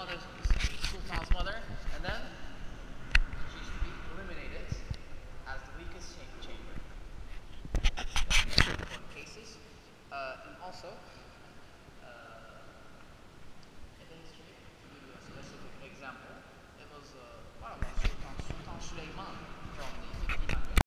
mother, Sultan's mother, and then she should be eliminated as the weakest chamber. Important cases. And also,